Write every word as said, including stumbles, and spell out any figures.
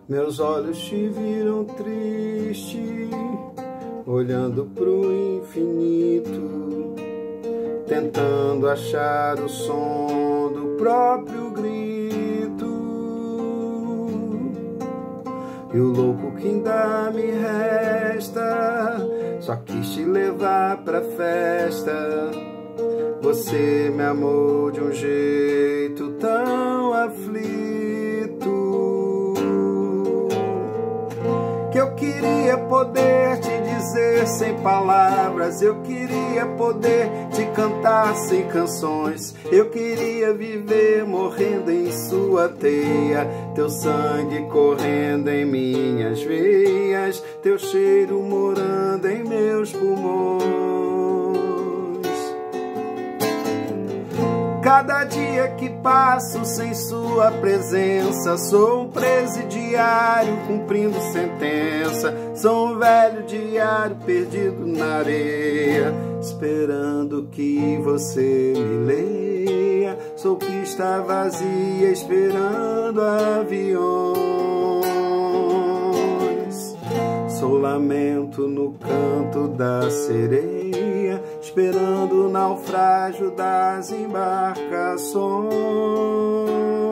Meus olhos te viram triste, olhando pro infinito, tentando achar o som do próprio grito. E o louco que ainda me resta, só quis te levar pra festa. Você me amou de um jeito tão aflito, que eu queria poder te dizer sem palavras, eu queria poder te cantar sem canções, eu queria viver morrendo em sua teia, teu sangue correndo em minhas veias, teu cheiro morando em meus pulmões. Cada dia que passo sem sua presença, sou um presidiário cumprindo sentença, sou um velho diário perdido na areia, esperando que você me leia. Sou pista vazia esperando aviões, sou lamento no canto da sereia, esperando o naufrágio das embarcações.